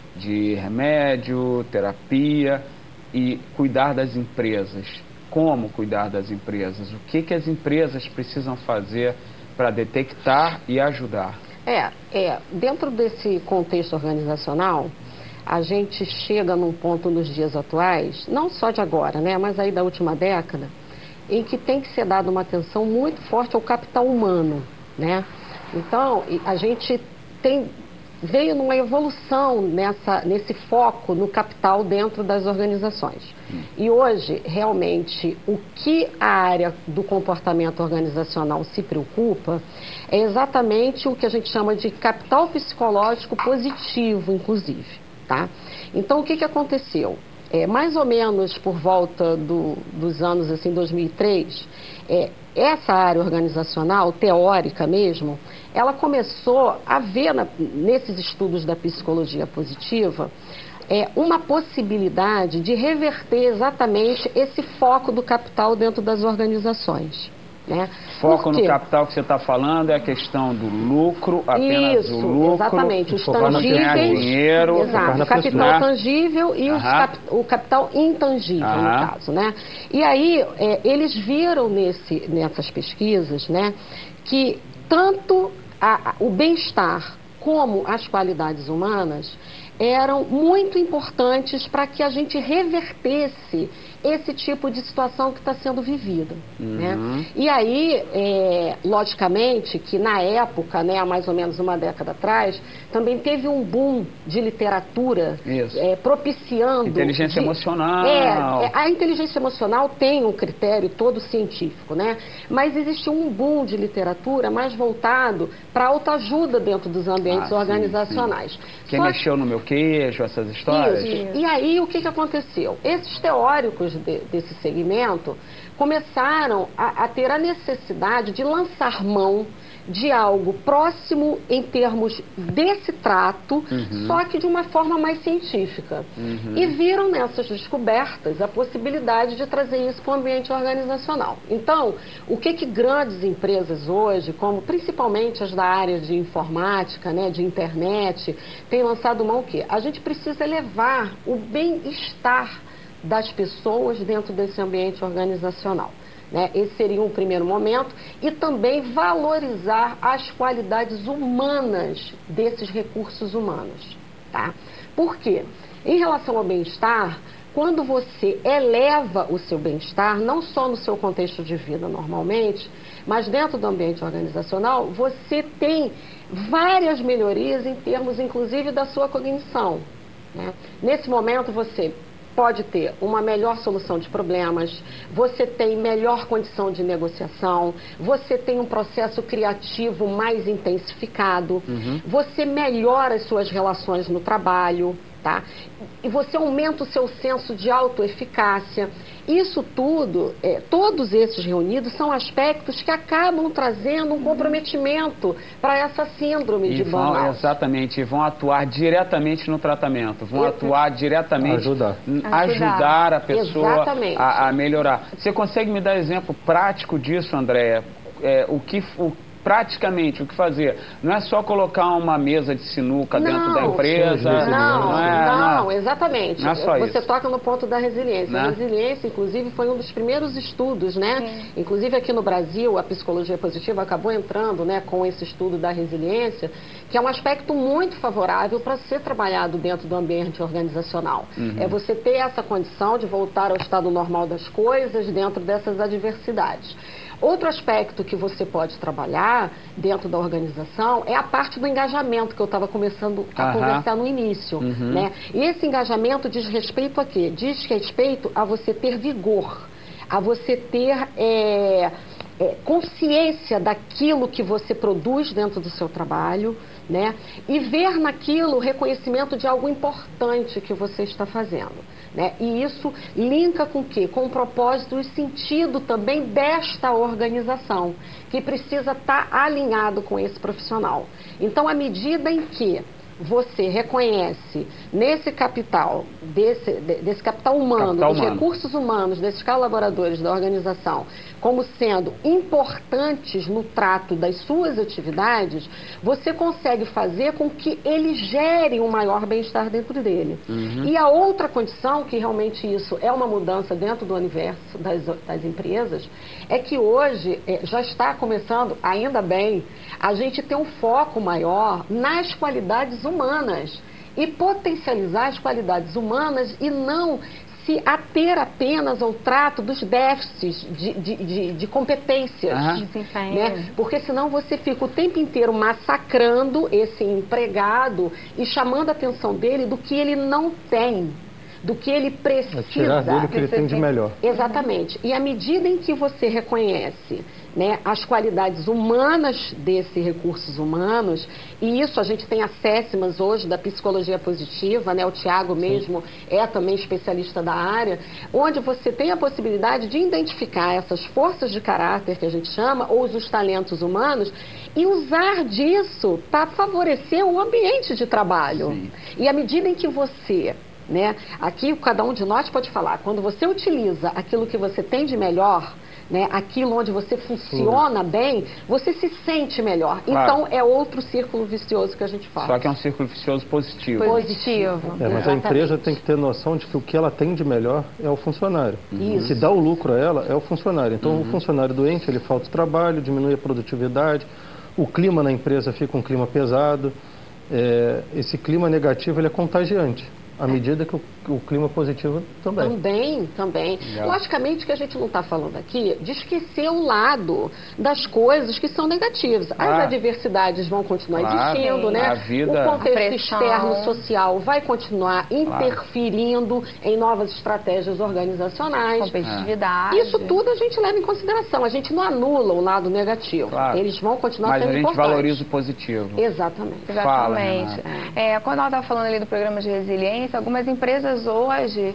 remédio, terapia e cuidar das empresas. Como cuidar das empresas? O que as empresas precisam fazer para detectar e ajudar?
Dentro desse contexto organizacional, a gente chega num ponto nos dias atuais, não só de agora, né, mas aí da última década, em que tem que ser dada uma atenção muito forte ao capital humano, né? Então, a gente veio numa evolução nesse foco no capital dentro das organizações. E hoje, realmente, o que a área do comportamento organizacional se preocupa é exatamente o que a gente chama de capital psicológico positivo, inclusive. Tá? Então, o que aconteceu? Mais ou menos por volta dos anos assim, 2003, essa área organizacional, teórica mesmo, ela começou a ver nesses estudos da psicologia positiva uma possibilidade de reverter exatamente esse foco do capital dentro das organizações. Né?
Foco no capital que você está falando é a questão do lucro, apenas o lucro.
Exatamente, os tangíveis,
dinheiro,
exato, o capital tangível e o capital intangível, no caso. Né? E aí, eles viram nessas pesquisas, né, que tanto o bem-estar como as qualidades humanas eram muito importantes para que a gente revertesse esse tipo de situação que está sendo vivida. Né? E aí, logicamente, que na época, né, há mais ou menos uma década atrás, também teve um boom de literatura propiciando...
Inteligência emocional.
A inteligência emocional tem um critério todo científico, né? Mas existe um boom de literatura mais voltado para autoajuda dentro dos ambientes organizacionais.
Quem mexeu no meu queijo, essas histórias?
Isso. E aí, o que aconteceu? Esses teóricos desse segmento começaram a ter a necessidade de lançar mão
de algo próximo em termos desse trato, só que de uma forma mais científica. E viram nessas descobertas a possibilidade de trazer isso para o ambiente organizacional. Então, o que grandes empresas hoje, como principalmente as da área de informática, né, de internet, têm lançado mão o quê? A gente precisa elevar o bem-estar das pessoas dentro desse ambiente organizacional. Né? Esse seria um primeiro momento. E também valorizar as qualidades humanas desses recursos humanos. Tá? Por quê? Em relação ao bem-estar, quando você eleva o seu bem-estar, não só no seu contexto de vida normalmente, mas dentro do ambiente organizacional, você tem várias melhorias em termos, inclusive, da sua cognição. Né? Nesse momento, você pode ter uma melhor solução de problemas, você tem melhor condição de negociação, você tem um processo criativo mais intensificado, você melhora as suas relações no trabalho, tá? E você aumenta o seu senso de autoeficácia. Isso tudo, todos esses reunidos, são aspectos que acabam trazendo um comprometimento para essa síndrome de burnout.
Exatamente, e vão atuar diretamente no tratamento, vão atuar diretamente, ajudar a pessoa a melhorar. Você consegue me dar exemplo prático disso, Andréia? Praticamente, o que fazer? Não é só colocar uma mesa de sinuca dentro da empresa.
Não, exatamente.
Não é só
Você
isso.
toca no ponto da resiliência.
Né?
A resiliência, inclusive, foi um dos primeiros estudos, né? Inclusive aqui no Brasil, a psicologia positiva acabou entrando, né, com esse estudo da resiliência, que é um aspecto muito favorável para ser trabalhado dentro do ambiente organizacional. É você ter essa condição de voltar ao estado normal das coisas dentro dessas adversidades. Outro aspecto que você pode trabalhar dentro da organização é a parte do engajamento que eu estava começando a conversar no início. Né? E esse engajamento diz respeito a quê? Diz respeito a você ter vigor, a você ter consciência daquilo que você produz dentro do seu trabalho, né? E ver naquilo o reconhecimento de algo importante que você está fazendo. Né? E isso linka com o quê? Com o propósito e sentido também desta organização, que precisa estar alinhado com esse profissional. Então, à medida em que você reconhece nesse capital, desse capital humano, dos recursos humanos, desses colaboradores da organização, como sendo importantes no trato das suas atividades, você consegue fazer com que ele gere um maior bem-estar dentro dele. E a outra condição, que realmente isso é uma mudança dentro do universo das empresas, é que hoje já está começando, ainda bem, a gente ter um foco maior nas qualidades humanas e potencializar as qualidades humanas e não se ater apenas ao trato dos déficits de competências. Né? Porque senão você fica o tempo inteiro massacrando esse empregado e chamando a atenção dele do que ele não tem, do que ele precisa.
Tirar dele o que ele tem de melhor.
Exatamente. E à medida em que você reconhece, né, as qualidades humanas desses recursos humanos, e isso a gente tem acéssimas hoje da psicologia positiva, né, o Tiago mesmo é também especialista da área, onde você tem a possibilidade de identificar essas forças de caráter que a gente chama, ou os talentos humanos, e usar disso para favorecer o ambiente de trabalho. E à medida em que você... Né? Aqui cada um de nós pode falar, quando você utiliza aquilo que você tem de melhor, né, aquilo onde você funciona bem, você se sente melhor. Então é outro círculo vicioso que a gente faz.
Só que é um círculo vicioso positivo.
Mas a empresa tem que ter noção de que o que ela tem de melhor é o funcionário. O que dá o lucro a ela é o funcionário. Então o funcionário doente, ele falta trabalho, diminui a produtividade, o clima na empresa fica um clima pesado, esse clima negativo ele é contagiante. À medida que o clima positivo também.
Também. Logicamente que a gente não está falando aqui de esquecer o lado das coisas que são negativas. As adversidades vão continuar existindo, né? O contexto externo social vai continuar interferindo em novas estratégias organizacionais.
Competitividade.
Isso tudo a gente leva em consideração. A gente não anula o lado negativo. Eles vão continuar sendo importantes.
Mas a gente valoriza o positivo.
Exatamente.
Quando ela estava falando ali do programa de resiliência, resiliência. Algumas empresas hoje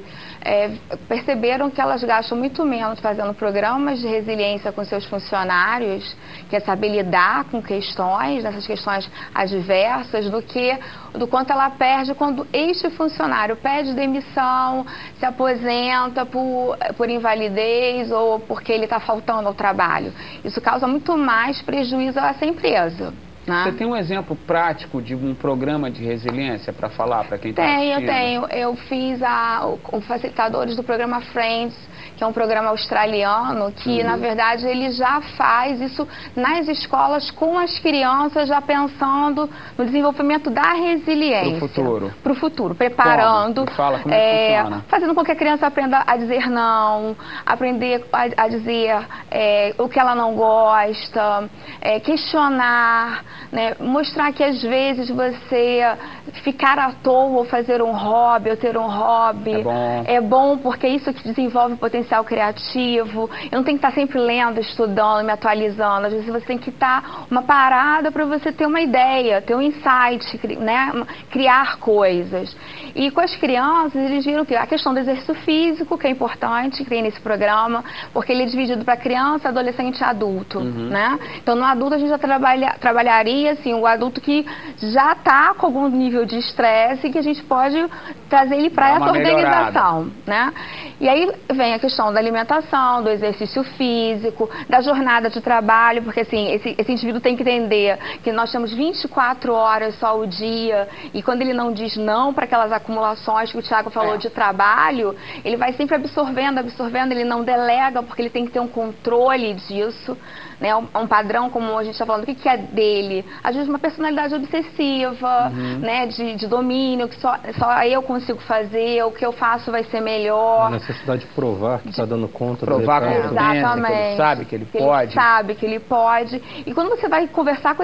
perceberam que elas gastam muito menos fazendo programas de resiliência com seus funcionários, que é saber lidar com questões, nessas questões adversas, do quanto ela perde quando este funcionário pede demissão, se aposenta por invalidez ou porque ele está faltando ao trabalho. Isso causa muito mais prejuízo a essa empresa.
Você tem um exemplo prático de um programa de resiliência para falar para quem está assistindo?
Tenho. Eu fiz os facilitadores do programa Friends, que é um programa australiano, que na verdade ele já faz isso nas escolas com as crianças, já pensando no desenvolvimento da resiliência. Para o futuro, preparando.
Fala como é que funciona.
Fazendo com que a criança aprenda a dizer não, aprender a dizer o que ela não gosta, questionar, né? Mostrar que às vezes você ficar à toa ou fazer um hobby, ou ter um hobby, é bom porque isso que desenvolve o potencial criativo. Eu não tenho que estar sempre lendo, estudando, me atualizando. Às vezes você tem que estar uma parada para você ter uma ideia, ter um insight, né? Criar coisas. E com as crianças, eles viram que a questão do exercício físico, que é importante, que tem nesse programa, porque ele é dividido para criança, adolescente e adulto, né? Então, no adulto, a gente já trabalharia, assim, o adulto que já está com algum nível de estresse, que a gente pode trazer ele para essa organização, né? E aí vem a questão da alimentação, do exercício físico, da jornada de trabalho, porque assim, esse indivíduo tem que entender que nós temos 24 horas só o dia, e quando ele não diz não para aquelas acumulações que o Thiago falou de trabalho, ele vai sempre absorvendo, ele não delega, porque ele tem que ter um controle disso, né? Um padrão, como a gente está falando, o que é dele? Às vezes uma personalidade obsessiva, né? De domínio, que só eu consigo fazer, o que eu faço vai ser melhor.
A necessidade de provar que está dando conta.
Provar com evidência, que ele sabe que ele pode.
Ele sabe que ele pode. E quando você vai conversar com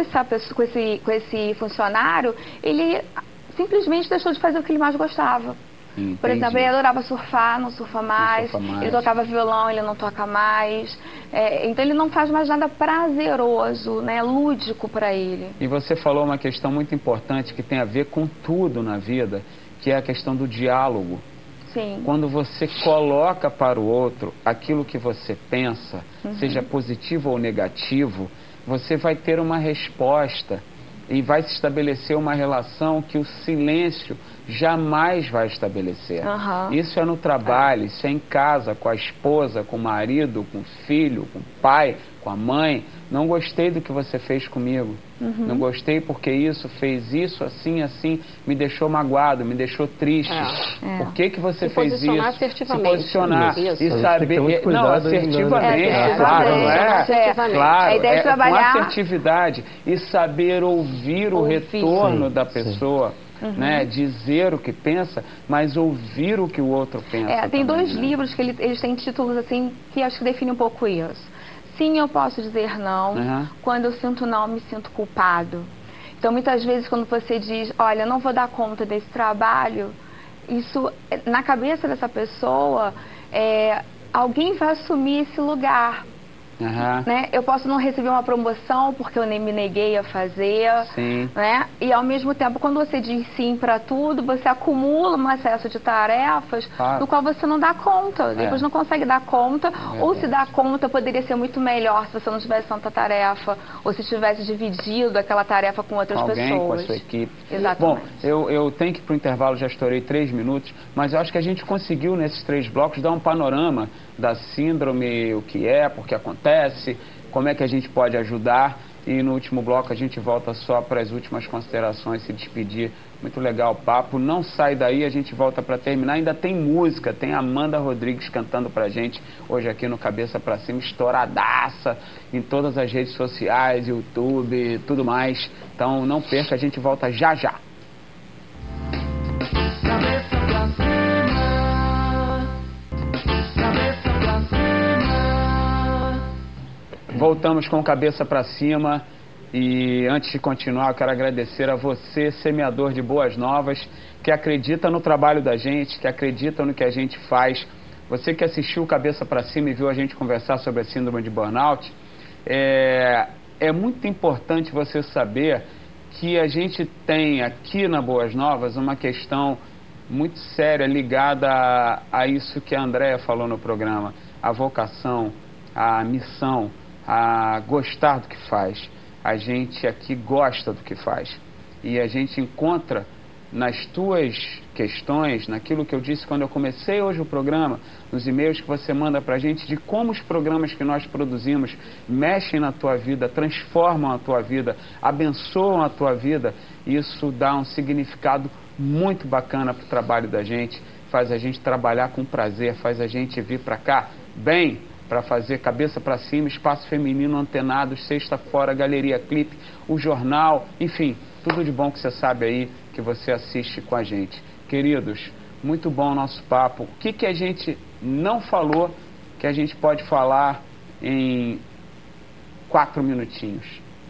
esse funcionário, ele simplesmente deixou de fazer o que ele mais gostava.
Entendi.
Por exemplo, ele adorava surfar, não surfa mais. Ele tocava violão, ele não toca mais. Então ele não faz mais nada prazeroso, né, lúdico para ele.
E você falou uma questão muito importante que tem a ver com tudo na vida, que é a questão do diálogo.
Sim.
Quando você coloca para o outro aquilo que você pensa, seja positivo ou negativo, você vai ter uma resposta e vai se estabelecer uma relação que o silêncio jamais vai estabelecer. Isso é no trabalho, isso é em casa, com a esposa, com o marido, com o filho, com o pai, com a mãe. Não gostei do que você fez comigo. Não gostei porque isso fez isso, assim, assim, me deixou magoado, me deixou triste. Por que você fez isso?
Assertivamente.
Se posicionar
Isso.
e saber... Não, assertivamente, claro, não é? Claro,
a ideia de trabalhar...
com assertividade e saber ouvir o retorno da pessoa. Né? Dizer o que pensa, mas ouvir o que o outro pensa.
Tem
também,
dois livros que eles têm títulos assim que acho que definem um pouco isso. Sim, eu posso dizer não. Quando eu sinto não, me sinto culpado. Então, muitas vezes, quando você diz, olha, eu não vou dar conta desse trabalho, isso, na cabeça dessa pessoa, alguém vai assumir esse lugar. Né? Eu posso não receber uma promoção porque eu nem me neguei a fazer, né? E ao mesmo tempo, quando você diz sim para tudo, você acumula um excesso de tarefas do qual você não dá conta, depois não consegue dar conta, ou se dá conta poderia ser muito melhor se você não tivesse tanta tarefa, ou se tivesse dividido aquela tarefa com outras pessoas.
Com a sua equipe.
Exatamente.
Bom, eu tenho que ir para o intervalo, já estourei 3 minutos, mas eu acho que a gente conseguiu nesses 3 blocos dar um panorama da síndrome, o que é, por que acontece, como é que a gente pode ajudar, e no último bloco a gente volta só para as últimas considerações, se despedir. Muito legal o papo, não sai daí, a gente volta para terminar, ainda tem música, tem Amanda Rodrigues cantando pra gente hoje aqui no Cabeça Pra Cima, estouradaça em todas as redes sociais, YouTube, tudo mais, então não perca, a gente volta já já.
Cabeça pra cima. Cabeça pra cima.
Voltamos com Cabeça Pra Cima e antes de continuar eu quero agradecer a você, semeador de boas novas, que acredita no trabalho da gente, que acredita no que a gente faz. Você que assistiu Cabeça Pra Cima e viu a gente conversar sobre a síndrome de burnout, é muito importante você saber que a gente tem aqui na Boas Novas uma questão muito séria ligada a isso que a Andréia falou no programa, a vocação, a missão, a gostar do que faz. A gente aqui gosta do que faz e a gente encontra nas tuas questões, naquilo que eu disse quando eu comecei hoje o programa, nos e-mails que você manda pra gente, de como os programas que nós produzimos mexem na tua vida, transformam a tua vida, abençoam a tua vida. Isso dá um significado muito bacana pro trabalho da gente, faz a gente trabalhar com prazer, faz a gente vir pra cá bem, para fazer Cabeça para Cima, Espaço Feminino Antenados, Sexta Fora, Galeria Clipe, o jornal, enfim, tudo de bom que você sabe aí, que você assiste com a gente. Queridos, muito bom o nosso papo. O que a gente não falou, que a gente pode falar em 4 minutinhos?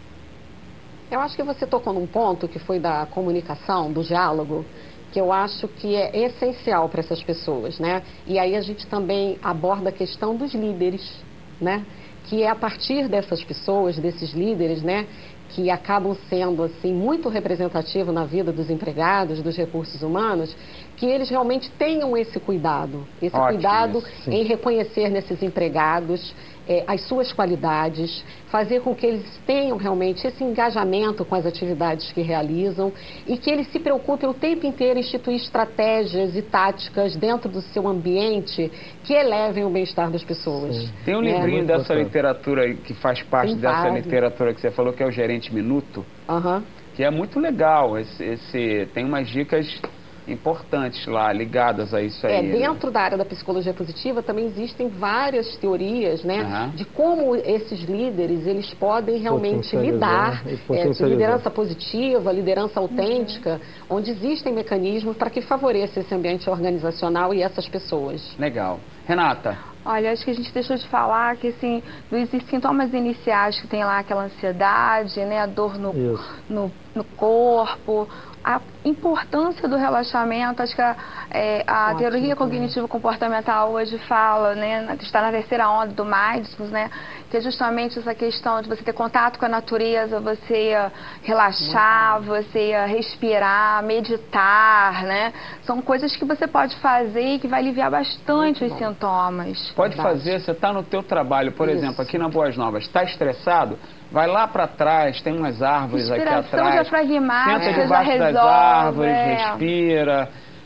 Eu acho que você tocou num ponto que foi da comunicação, do diálogo, que eu acho que é essencial para essas pessoas, né? E aí a gente também aborda a questão dos líderes, né? Que é a partir dessas pessoas, desses líderes, né? Que acabam sendo, assim, muito representativos na vida dos empregados, dos recursos humanos, que eles realmente tenham esse cuidado. Esse
Ótimo,
cuidado
sim.
em reconhecer nesses empregados as suas qualidades, fazer com que eles tenham realmente esse engajamento com as atividades que realizam e que eles se preocupem o tempo inteiro em instituir estratégias e táticas dentro do seu ambiente que elevem o bem-estar das pessoas.
Sim.
Tem um livrinho dessa literatura aí, que faz parte
Tem
dessa
vários.
literatura que você falou, que é o Gerente Minuto,
Aham.
que é muito legal. Tem umas dicas importantes lá, ligadas a isso aí. né?
Dentro da área da psicologia positiva também existem várias teorias, né,
Aham.
de como esses líderes eles podem realmente
Potencializar
lidar,
e potencializar.
liderança positiva, liderança autêntica, onde existem mecanismos para que favoreça esse ambiente organizacional e essas pessoas.
Legal. Renata,
Olha, acho que a gente deixou de falar que, assim, dos sintomas iniciais que tem lá aquela ansiedade, né, a dor
Isso.
no corpo, a importância do relaxamento. Acho que a
Ótimo,
teoria
também.
cognitivo-comportamental hoje fala, né, que está na terceira onda do Mindfulness, né, que é justamente essa questão de você ter contato com a natureza, você relaxar, você respirar, meditar, né, são coisas que você pode fazer e que vai aliviar bastante os sintomas.
pode
Verdade.
fazer, você está no teu trabalho, por
Isso.
exemplo, aqui na Boas Novas, está estressado? Vai lá para trás, tem umas árvores aqui
Respiração
atrás.
diafragmática
Senta
já
debaixo das
resolve,
árvores, respira,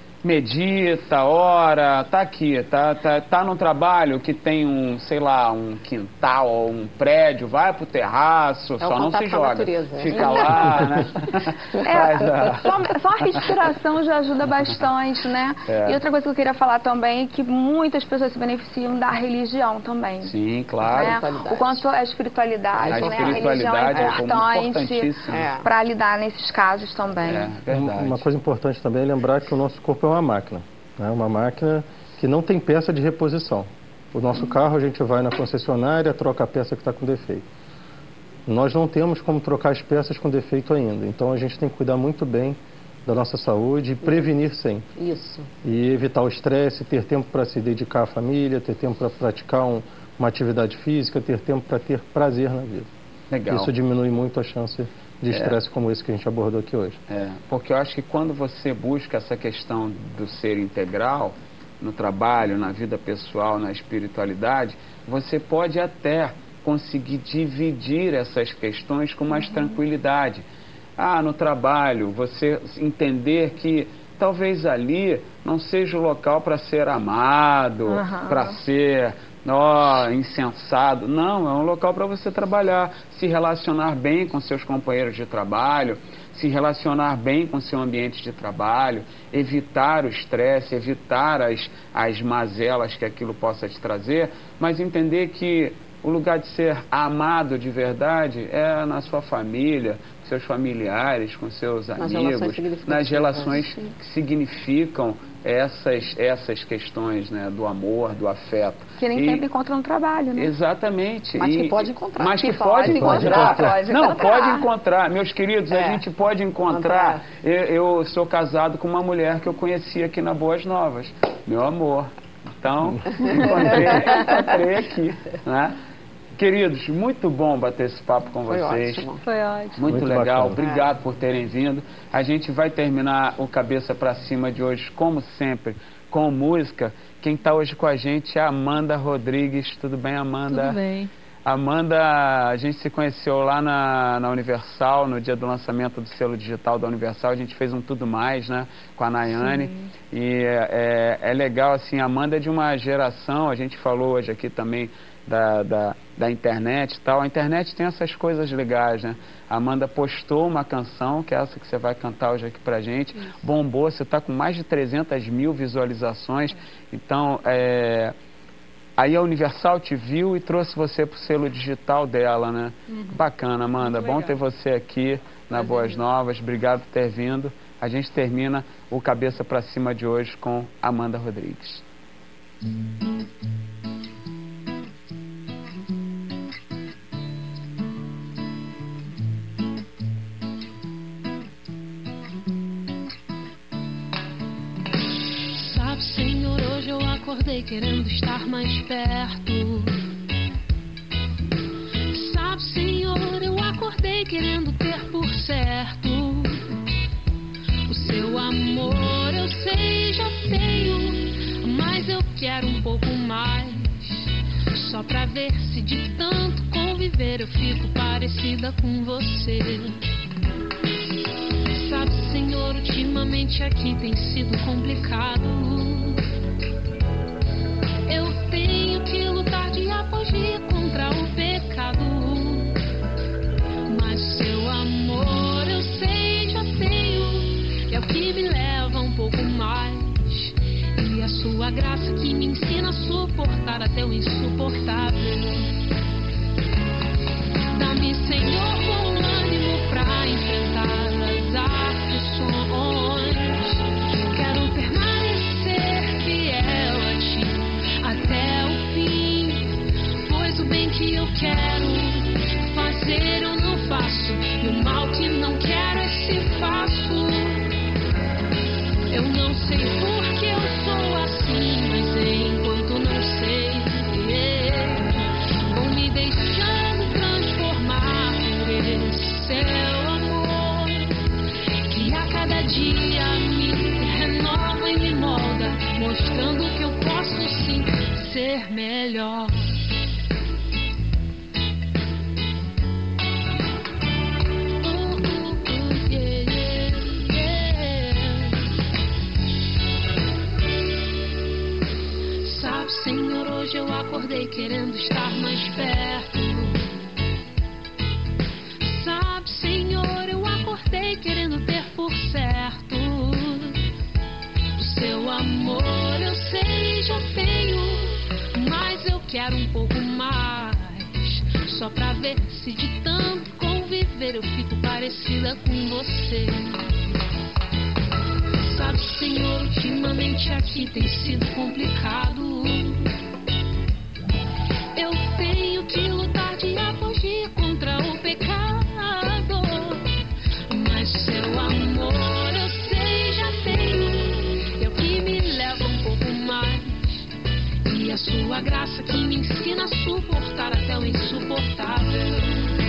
medita, ora, tá aqui, tá no trabalho que tem um, sei lá, um quintal ou um prédio, vai pro terraço, só
o
não se
contato com a
joga.
natureza.
Fica lá, né? Faz a-
Só a respiração já ajuda bastante, né?
É.
E outra coisa que eu queria falar também é que muitas pessoas se beneficiam da religião também.
Sim, claro.
Né?
espiritualidade.
O quanto a espiritualidade,
A
né?
espiritualidade
a
é
religião é importante
importantíssima.
para lidar nesses casos também.
É, verdade.
Uma coisa importante também é lembrar que o nosso corpo é uma máquina, né? Uma máquina que não tem peça de reposição. O nosso carro, a gente vai na concessionária, troca a peça que está com defeito. Nós não temos como trocar as peças com defeito ainda, então a gente tem que cuidar muito bem da nossa saúde e prevenir sempre.
Isso.
E evitar o estresse, ter tempo para se dedicar à família, ter tempo para praticar uma atividade física, ter tempo para ter prazer na vida.
Legal.
Isso diminui muito a chance de estresse como esse que a gente abordou aqui hoje.
Porque eu acho que quando você busca essa questão do ser integral, no trabalho, na vida pessoal, na espiritualidade, você pode até conseguir dividir essas questões com mais tranquilidade. No trabalho, você entender que talvez ali não seja o local para ser amado, para ser insensado. Não, é um local para você trabalhar, se relacionar bem com seus companheiros de trabalho, se relacionar bem com seu ambiente de trabalho, evitar o estresse, evitar as mazelas que aquilo possa te trazer, mas entender que o lugar de ser amado de verdade é na sua família, com seus familiares, com seus amigos, nas relações que significam essas questões, né, do amor, do afeto.
Que nem sempre encontra no trabalho, né?
Exatamente.
Mas que pode encontrar.
Mas que
Que
pode
pode
encontrar.
pode
Não,
encontrar.
pode encontrar. Meus queridos, a gente pode encontrar. Eu sou casado com uma mulher que eu conheci aqui na Boas Novas. Meu amor. Então, encontrei aqui, né? Queridos, muito bom bater esse papo com vocês.
Ótimo.
Foi ótimo.
Muito legal,
bacana.
obrigado por terem vindo. A gente vai terminar o Cabeça pra Cima de hoje, como sempre, com música. Quem está hoje com a gente é a Amanda Rodrigues. Tudo bem, Amanda?
Tudo bem.
Amanda, a gente se conheceu lá na Universal, no dia do lançamento do selo digital da Universal. A gente fez um Tudo Mais, né, com a Nayane.
Sim.
E é legal, assim, a Amanda é de uma geração, a gente falou hoje aqui também da internet e tal. A internet tem essas coisas legais, né? A Amanda postou uma canção, que é essa que você vai cantar hoje aqui pra gente. Isso. Bombou, você tá com mais de 300 mil visualizações. Então, aí a Universal te viu e trouxe você pro selo digital dela, né? Bacana, Amanda. Bom ter você aqui na Boas Novas. Obrigado por ter vindo. A gente termina o Cabeça pra Cima de hoje com Amanda Rodrigues.
Sabe, Senhor, hoje eu acordei querendo estar mais perto. Sabe, Senhor, eu acordei querendo ter por certo o seu amor. Eu sei, já tenho, mas eu quero um pouco mais, só pra ver se de tanto conviver eu fico parecida com você. Sabe, Senhor, ultimamente aqui tem sido complicado. Eu tenho que lutar dia após dia contra o pecado, mas o seu amor eu sei, já tenho, é o que me leva um pouco mais, e a sua graça que me ensina a suportar até o insuportável. Dá-me, Senhor, bom ânimo pra enfrentar as aflições. Quero permanecer fiel a ti até o fim, pois o bem que eu quero fazer eu não faço, e o mal que não quero esse faço. Eu não sei por que eu sou assim, mas enquanto não sei, vou me deixando transformar por esse seu amor, que a cada dia me renova e me molda, mostrando que eu posso sim ser melhor. Sabe, Senhor, hoje eu acordei querendo estar mais perto. Sabe, Senhor, eu acordei querendo ter por certo o seu amor. Eu sei, já tenho, mas eu quero um pouco mais, só pra ver se de tanto conviver eu fico parecida com você. Sabe, Senhor, ultimamente aqui tem sido complicado. Eu tenho que lutar dia após dia contra o pecado, mas seu amor eu sei, já tenho, é o que me leva um pouco mais, e a sua graça que me ensina a suportar até o insuportável.